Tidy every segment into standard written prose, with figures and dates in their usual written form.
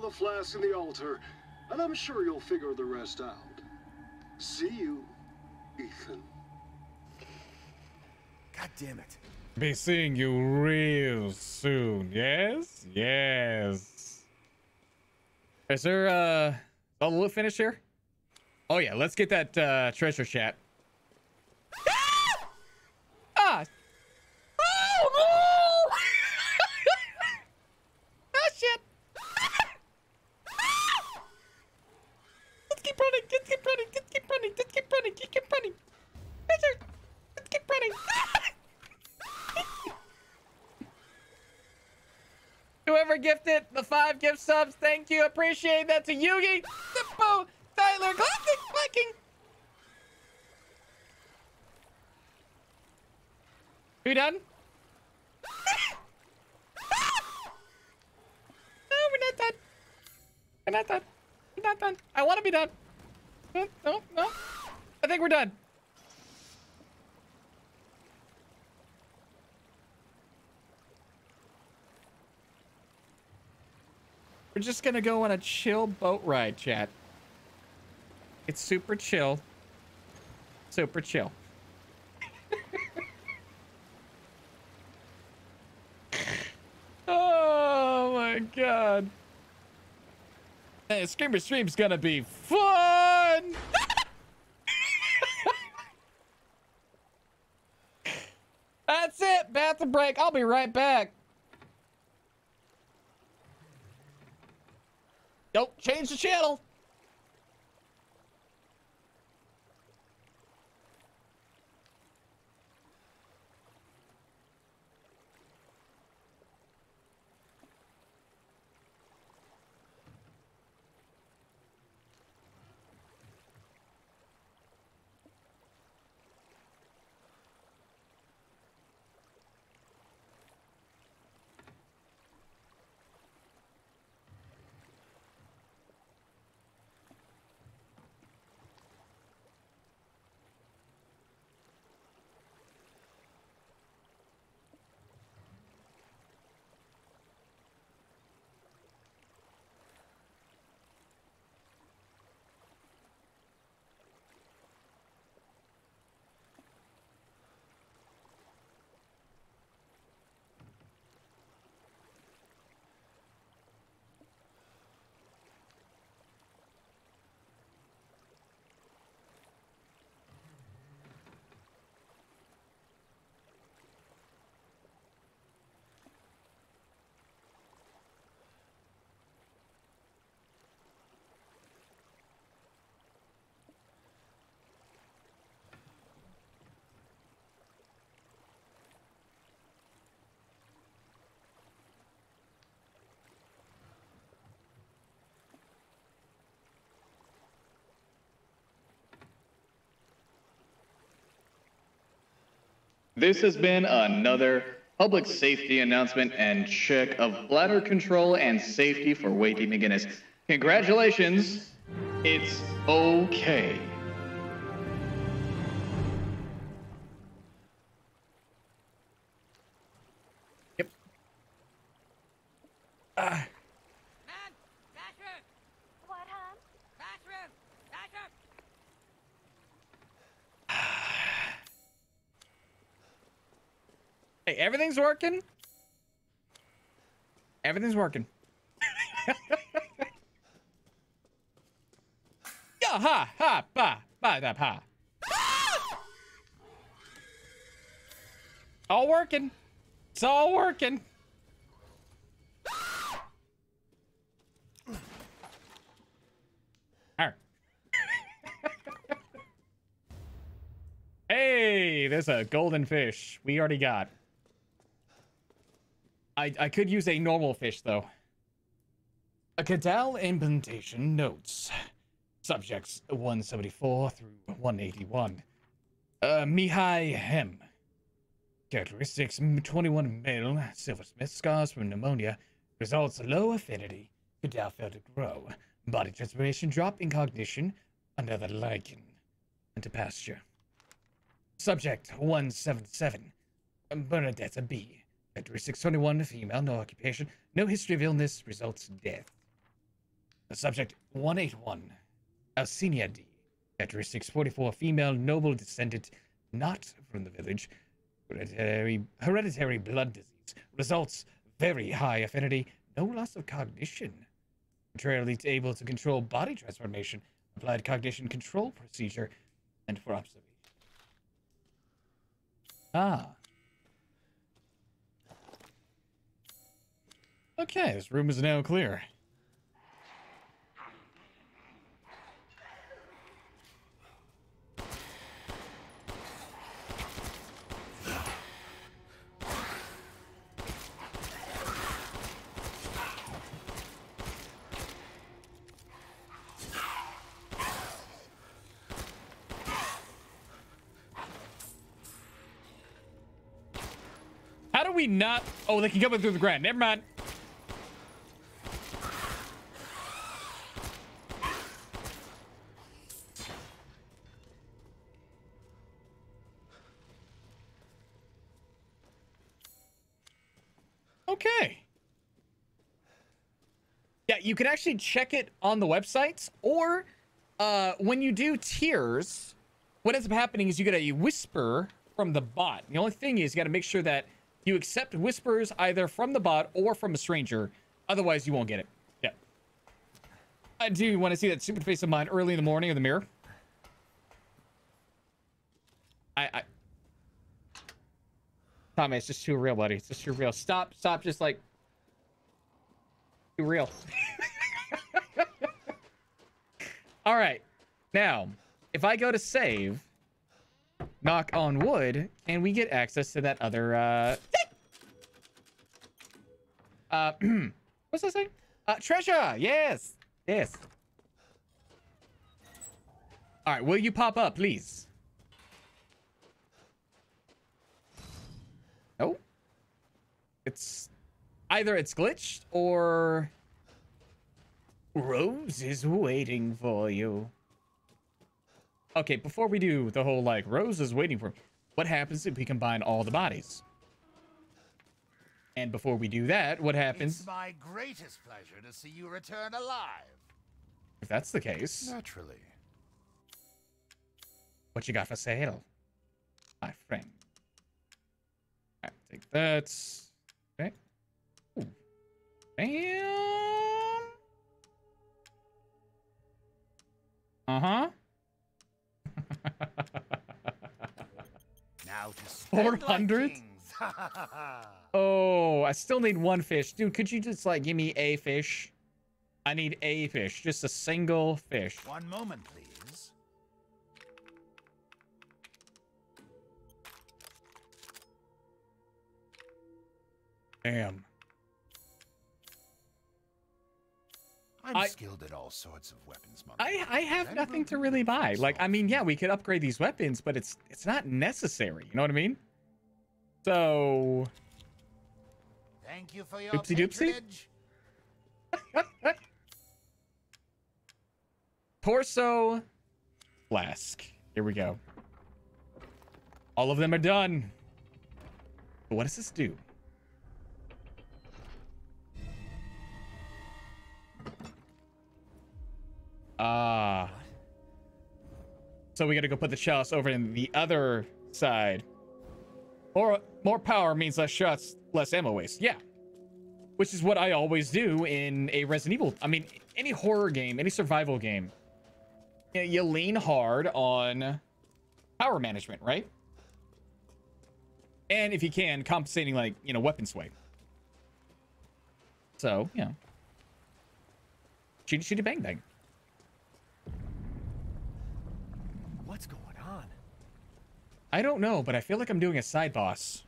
the flask in the altar, and I'm sure you'll figure the rest out. See you, Ethan. God damn it. Be seeing you real soon. Yes? Yes. Is there a little finish here? Oh yeah, let's get that treasure chat. Ah! Oh no! Oh shit! Let's keep running, let's keep running, let's keep running, let's keep running, let's keep running. Treasure! Let's keep running. Whoever gifted the 5 gift subs, thank you. Appreciate that to Yugi, Zippo, Tyler, Classic, Viking. We done? No, we're not done. We're not done. We're not done. I want to be done. No, no, no. I think we're done. We're just gonna go on a chill boat ride, chat. It's super chill. Super chill. Oh my god. Hey, Screamer Stream's gonna be fun! That's it, bathroom break. I'll be right back. Nope, change the channel. This has been another public safety announcement and check of bladder control and safety for Waity McGinnis. Congratulations, it's okay. Yep. Hey, everything's working. Everything's working. Yeah, ha, ha, ba, da, pa. All working. It's all working. Arr. Hey, there's a golden fish. We already got. I could use a normal fish, though. A Cadal implementation notes. Subjects 174 through 181. Mihai Hem. Characteristics 21 male, silversmith, scars from pneumonia. Results low affinity. Cadal failed to grow. Body transformation drop in cognition. Another lichen. Into pasture. Subject 177. Bernadetta B. Characteristics 21, female, no occupation, no history of illness, results death. Subject 181, Alcinia D. Characteristics 44, female, noble descendant, not from the village. Hereditary blood disease. Results, very high affinity, no loss of cognition. Contrarily able to control body transformation. Applied cognition control procedure, and for observation. Ah. Okay, this room is now clear. How do we not? Oh, they can come in through the ground. Never mind. Okay. Yeah, you can actually check it on the websites, or when you do tiers, what ends up happening is you get a whisper from the bot. The only thing is you got to make sure that you accept whispers either from the bot or from a stranger. Otherwise, you won't get it. Yeah. I do want to see that stupid face of mine early in the morning in the mirror. Tommy, it's just too real, buddy. It's just too real. Stop, just like too real. All right. Now, if I go to save, knock on wood, and we get access to that other what's that saying? Treasure. Yes. Yes. All right, will you pop up, please? No. It's either it's glitched or Rose is waiting for you. Okay, before we do the whole like Rose is waiting for me, what happens if we combine all the bodies? And before we do that, what happens? It's my greatest pleasure to see you return alive. If that's the case, Naturally. what you got for sale, my friend? All right, take that. Okay. Ooh. Bam. Uh-huh. Now to spend 400? like kings. Oh, I still need one fish. Dude, could you just like give me a fish? I need a fish, just a single fish. One moment, please. Damn. I'm skilled at all sorts of weapons, Monkey. I have nothing to really buy. Like, I mean, yeah, we could upgrade these weapons, but it's not necessary. You know what I mean? So, Thank you for your Oopsie doopsie? patronage. torso flask. Here we go. All of them are done. But what does this do? So we gotta go put the chalice over in the other side. Or more power means less shots, less ammo waste. Yeah. Which is what I always do in a Resident Evil. I mean, any horror game, any survival game. You lean hard on power management, right? And if you can, compensating like, you know, weapon sway. So, yeah. Shoot, bang, bang. What's going on? I don't know, but I feel like I'm doing a side boss.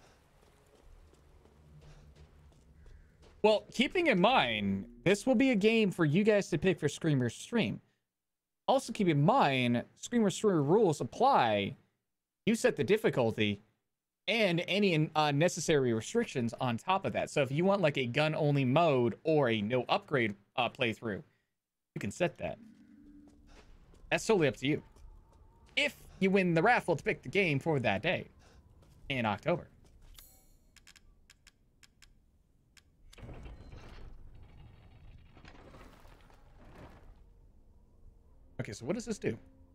Well, keeping in mind, this will be a game for you guys to pick for Screamer's stream. Also keep in mind, Screamer's stream rules apply. You set the difficulty and any unnecessary restrictions on top of that. So if you want like a gun-only mode or a no upgrade playthrough, you can set that. That's totally up to you. If you win the raffle to pick the game for that day in October. Okay, so what does this do?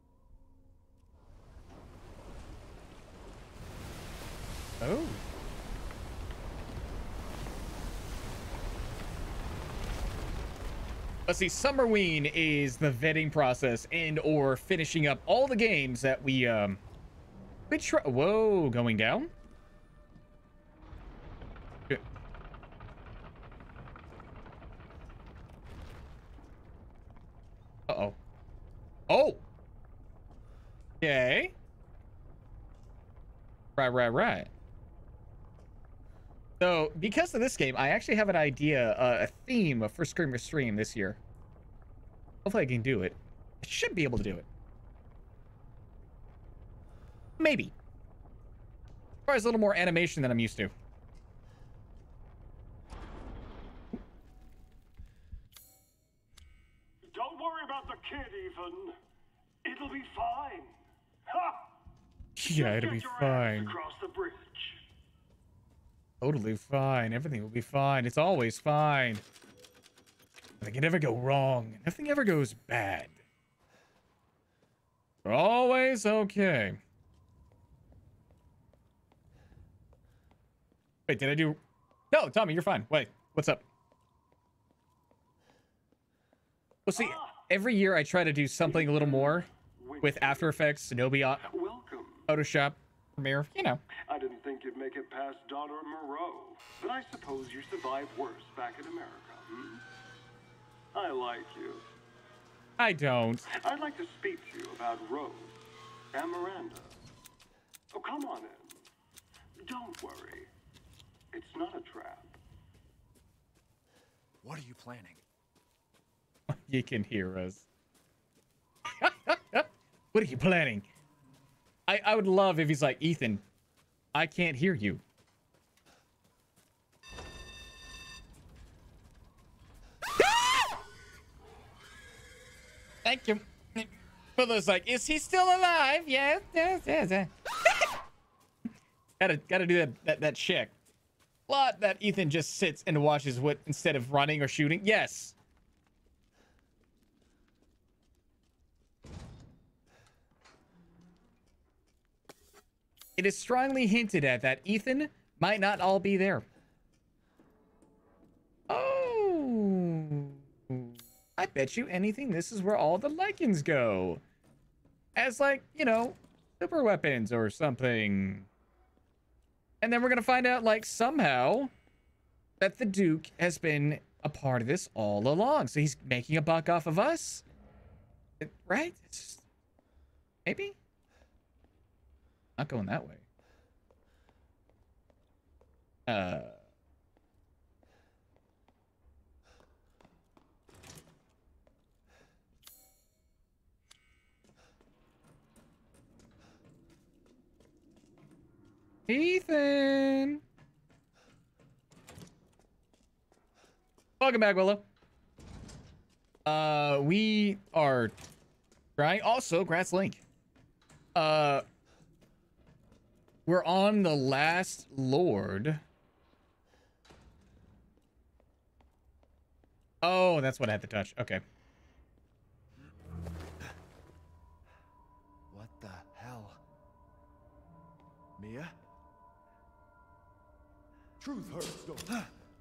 Oh. Let's see, Summerween is the vetting process and or finishing up all the games that we try. Whoa, going down? Okay. Uh-oh. Oh! Okay. Right. So, because of this game, I actually have an idea, a theme for Screamer Stream this year. Hopefully I can do it. I should be able to do it. Maybe. Requires a little more animation than I'm used to. Don't worry about the kid, Ethan. It'll be fine. Ha! Yeah, it'll be fine. Across the bridge. Totally fine. Everything will be fine. It's always fine. Nothing can ever go wrong. Nothing ever goes bad. We're always okay. Wait, did I do... No, Tommy, you're fine. Wait, what's up? Well, see, every year I try to do something a little more with After Effects, Adobe, Welcome. Photoshop, Premiere, you know. I didn't think you'd make it past Daughter Moreau, but I suppose you survived worse back in America, hmm? I like you. I don't. I'd like to speak to you about Rose and Miranda. Oh, come on in. Don't worry. It's not a trap. What are you planning? You can hear us. What are you planning? I would love if he's like, Ethan, I can't hear you. Thank you. Brother's like, is he still alive? Yes. Gotta do that check. Lot that Ethan just sits and watches what instead of running or shooting. Yes. It is strongly hinted at that Ethan might not all be there. Oh. I bet you anything this is where all the Lycans go. As like, you know, super weapons or something. And then we're going to find out, like, somehow that the Duke has been a part of this all along. So he's making a buck off of us. Right? It's just, maybe? Not going that way. Ethan! Welcome back, Willow. We are trying. Also, Gratz Link. We're on the last Lord. Oh, that's what I had to touch. Okay. What the hell? Mia? Truth hurts, don't it?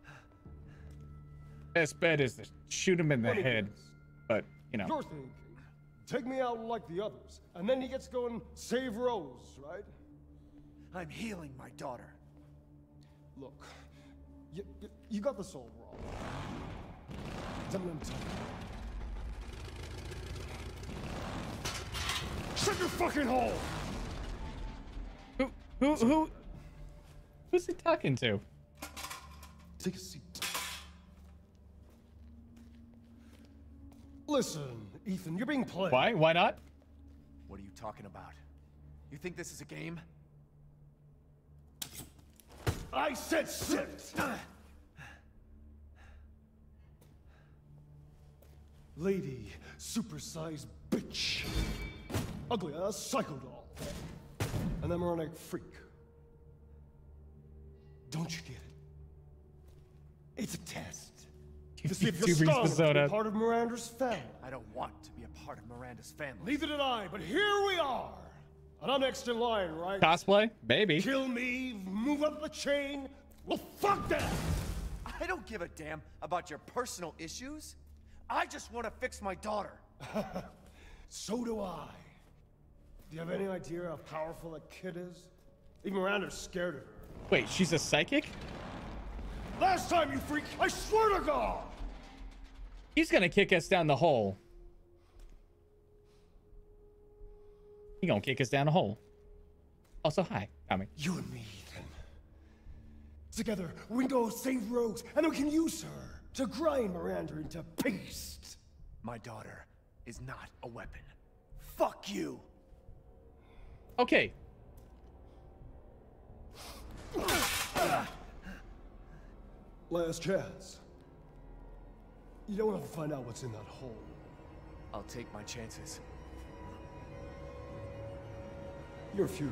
Best bet is to shoot him in the head. But, you know. You're thinking, take me out like the others, and then he gets to go and save Rose, right? I'm healing my daughter. Look, you got this all wrong. Let me tell you. Shut your fucking hole! Who's he talking to? Take a seat. Listen, Ethan, you're being played. Why? Why not? What are you talking about? You think this is a game? I said sit! Lady, supersized bitch. Ugly ass psycho doll. An embryonic freak. Don't you get it? It's a test. To see if Two you're Reese strong enough to be Persona. a part of Miranda's family. I don't want to be a part of Miranda's family. Neither did I, but here we are. And I'm next in line, right? Cosplay? Maybe. Kill me, move up the chain. Well, fuck that! I don't give a damn about your personal issues. I just want to fix my daughter. So do I. Do you have any idea how powerful that kid is? Even Miranda's scared of her. Wait, she's a psychic? Last time, you freak, I swear to God! He's gonna kick us down the hole. He gonna kick us down the hole. Also, hi, Tommy. You and me, Ethan. Together, we can go save Rose, and we can use her to grind Miranda into paste. My daughter is not a weapon. Fuck you. Okay. Last chance. You don't have to find out what's in that hole. I'll take my chances. You're futile.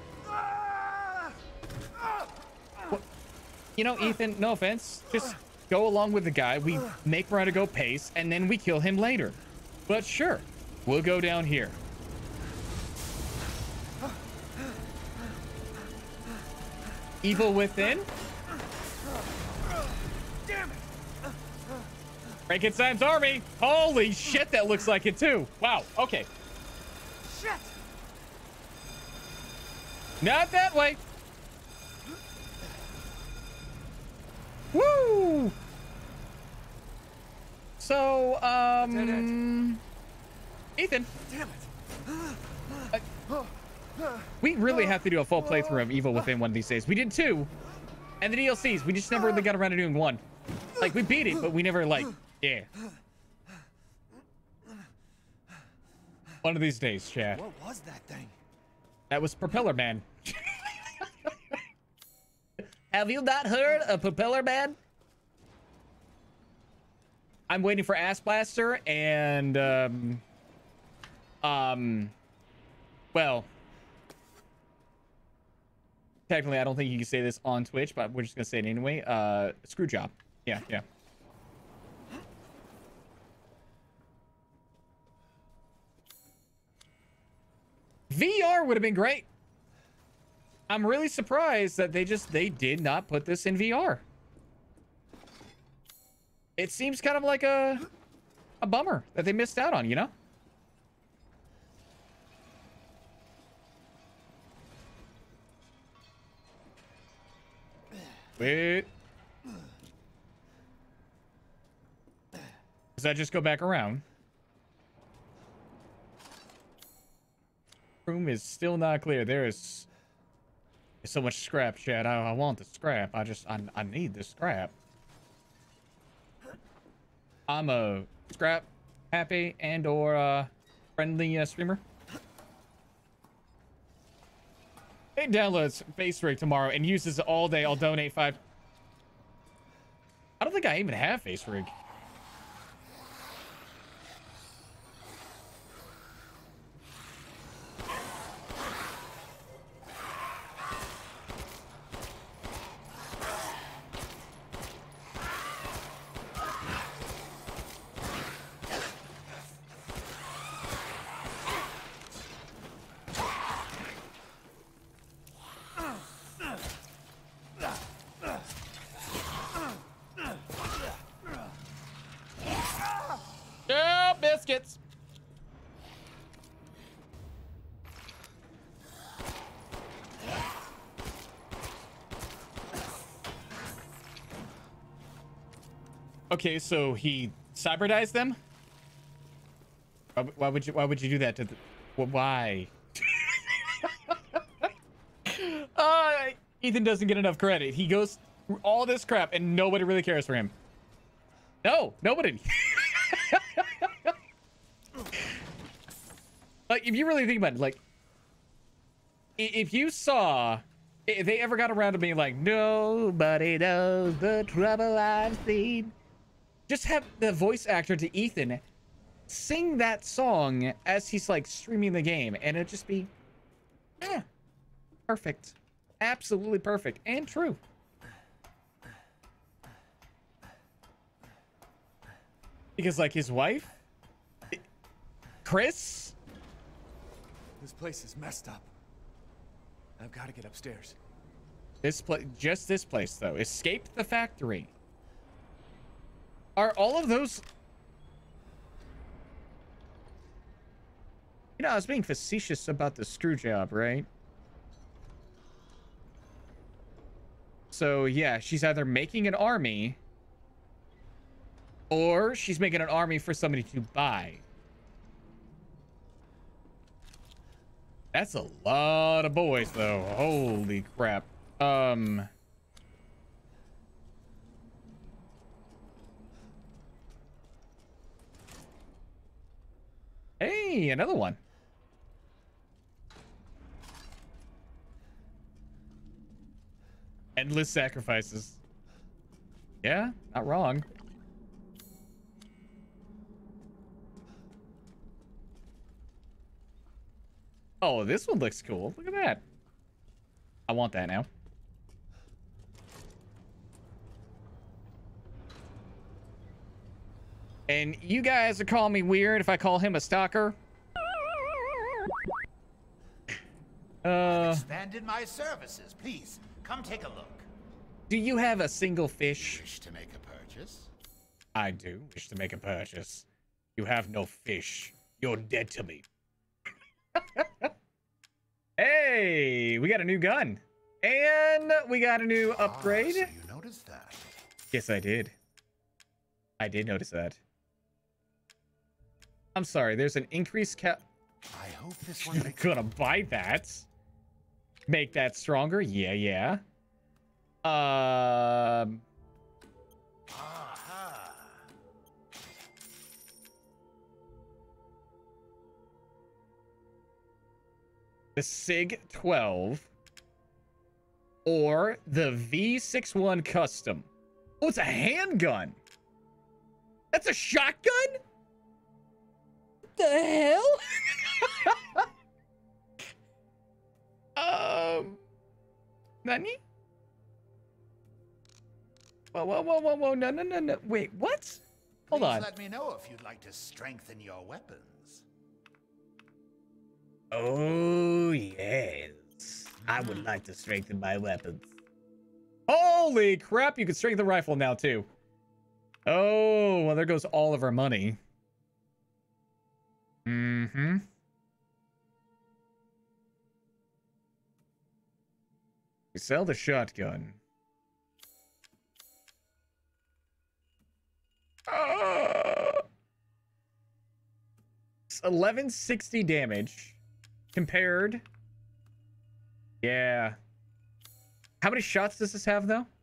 You know, Ethan, no offense. Just go along with the guy. We make Miranda go pace, and then we kill him later. But sure, we'll go down here. Evil Within? Damn it! Frankenstein's Army! Holy shit, that looks like it too. Wow, okay. Shit! Not that way. Woo! So, Ethan. Damn it! We really have to do a full playthrough of Evil Within one of these days. We did 2, and the DLCs. We just never really got around to doing 1. Like, we beat it, but we never, like, yeah. One of these days, Chad. What was that thing? That was Propeller Man. Have you not heard of Propeller Man? I'm waiting for Ass Blaster and, well, technically, I don't think you can say this on Twitch, but we're just gonna say it anyway. Screwjob. Yeah. VR would have been great. I'm really surprised that they did not put this in VR. It seems kind of like a bummer that they missed out on, you know? Wait. Does that just go back around? Room is still not clear. There's so much scrap, Chad. I want the scrap. I need the scrap. I'm a scrap happy and or friendly streamer. It downloads Face Rig tomorrow and uses it all day. I'll donate 5. I don't think I even have Face Rig. Biscuits. Okay, so he cyberdized them? Why would you do that to the... Why? Ethan doesn't get enough credit. He goes through all this crap and nobody really cares for him. No, nobody. Like, if you really think about it, like, if they ever got around to being like, nobody knows the trouble I've seen, just have the voice actor to Ethan sing that song as he's like streaming the game, and it'd just be, perfect, absolutely perfect and true. Because, like, his wife? Chris? This place is messed up. I've got to get upstairs. This place, just this place, though. Escape the factory. Are all of those... You know, I was being facetious about the screw job, right? So, yeah, she's either making an army... or she's making an army for somebody to buy. That's a lot of boys, though. Holy crap. Hey, another one. Endless sacrifices. Yeah, not wrong. Oh, this one looks cool. Look at that. I want that now. And you guys are calling me weird if I call him a stalker? I've expanded my services. Please, come take a look. Do you have a single fish? Wish to make a purchase? I do wish to make a purchase. You have no fish. You're dead to me. Hey, we got a new gun. And we got a new upgrade. So you noticed that? Yes, I did. I did notice that. I'm sorry, there's an increased cap. I hope this one You're gonna buy that. Make that stronger? Yeah. Aha. The SIG-12 or the V61 Custom. Oh, it's a handgun. That's a shotgun? What the hell? Nani? Whoa, no. Wait, what? Hold Please on. let me know if you'd like to strengthen your weapons. Oh, yes. I would like to strengthen my weapons. Holy crap, you can strengthen the rifle now, too. Oh, well, there goes all of our money. Mm-hmm. We sell the shotgun. It's 1160 damage. Compared. Yeah. How many shots does this have, though?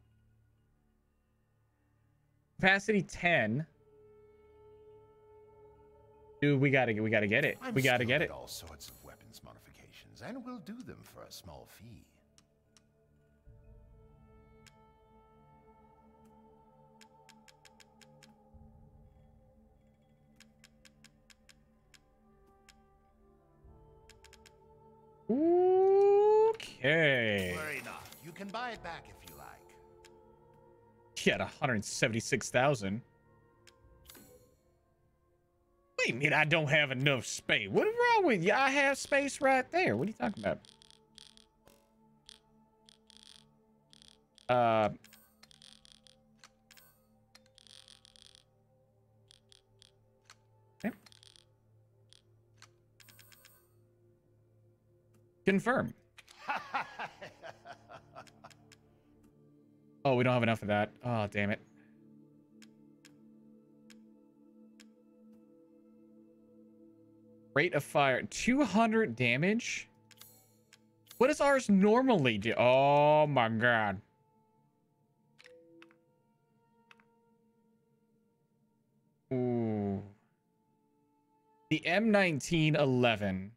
Capacity 10. Dude, we gotta get it. We gotta get it. All sorts of weapons modifications, and we'll do them for a small fee. Okay. Worry not. You can buy it back if you like. He had 176,000. What do you mean I don't have enough space? What's wrong with you? I have space right there. What are you talking about? Okay. Confirm. Oh, we don't have enough of that. Oh, damn it. Rate of fire. 200 damage? What does ours normally do? Oh, my God. Ooh. The M1911.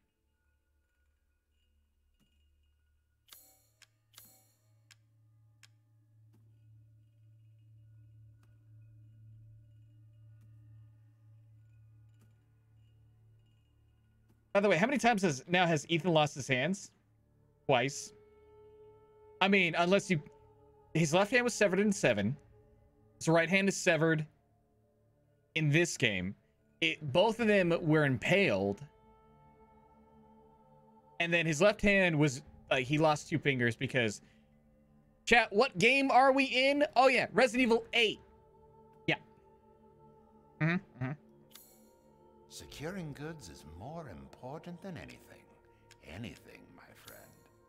By the way, how many times has Ethan lost his hands? Twice. I mean, unless you... His left hand was severed in 7. His right hand is severed in this game, both of them were impaled, and then his left hand was he lost 2 fingers because. Chat, what game are we in? Oh yeah, Resident Evil 8. Yeah. Securing goods is more important than anything. Anything, my friend.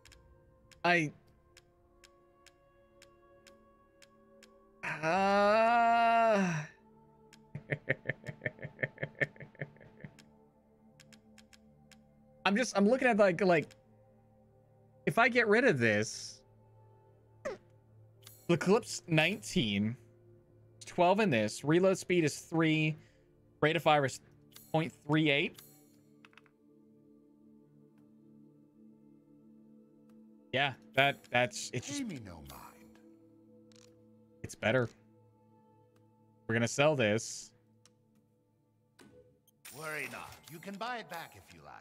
I'm looking at like if I get rid of this, the clip's 19, 12 in this, reload speed is 3, rate of fire is 0.38. Yeah, that's it's just, Pay me no mind. it's better. We're gonna sell this. Worry not. You can buy it back if you like.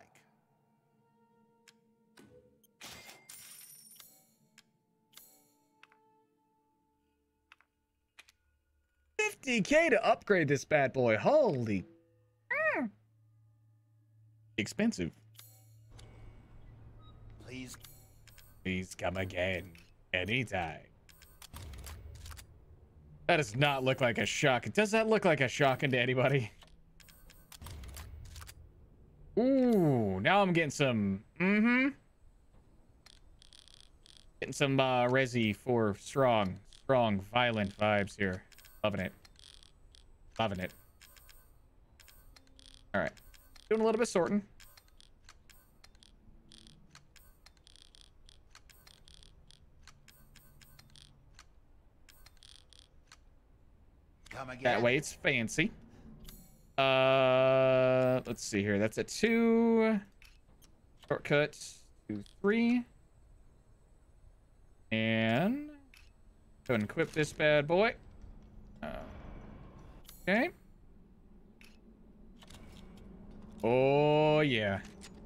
50K to upgrade this bad boy. Holy. Expensive. Please come again. Anytime. That does not look like a shock. Does that look like a shotgun to anybody? Ooh, now I'm getting some. Getting some Resi for strong, violent vibes here. Loving it. Loving it. All right. Doing a little bit of sorting. Come again. That way it's fancy. Let's see here. That's a 2. Shortcut 2, 3. And go and equip this bad boy. Okay. Oh yeah.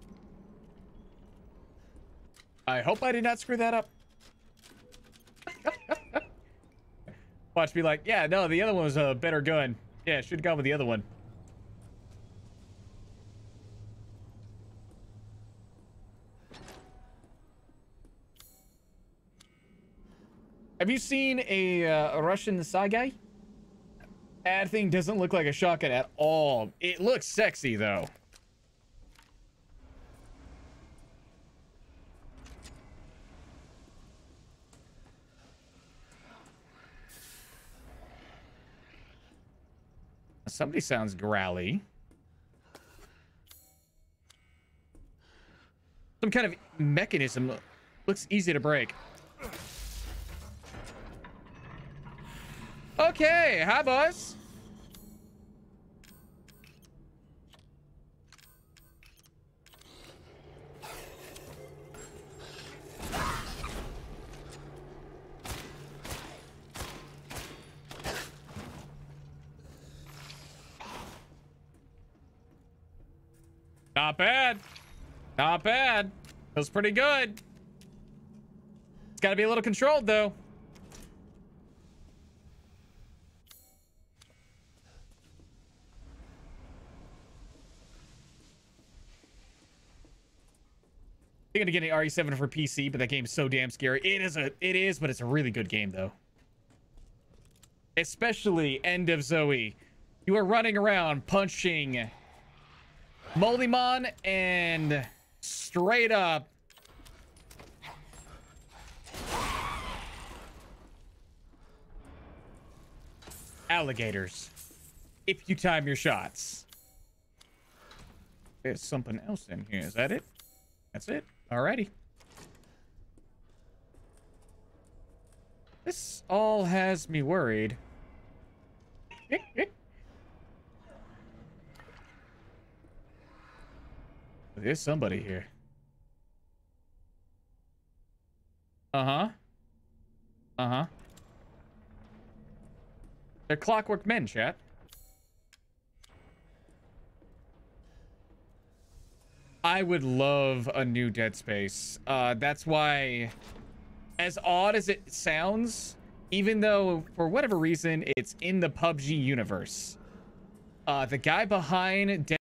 I hope I did not screw that up. Watch me like, yeah, no, the other one was a better gun. Yeah, should have gone with the other one. Have you seen a Russian Saigai? That thing doesn't look like a shotgun at all. It looks sexy though. Somebody sounds growly. Some kind of mechanism. Looks easy to break. Okay, hi boys. Not bad. Not bad. Feels pretty good. It's got to be a little controlled though. You're gonna get an RE7 for PC, but that game's so damn scary. It is, but it's a really good game though. Especially End of Zoe. You are running around punching Moldymon and straight up alligators if you time your shots. There's something else in here. Is that it? That's it. Alrighty. This all has me worried. There's somebody here. Uh-huh. Uh-huh. They're Clockwork Men, chat. I would love a new Dead Space. That's why, as odd as it sounds, even though for whatever reason it's in the PUBG universe, The guy behind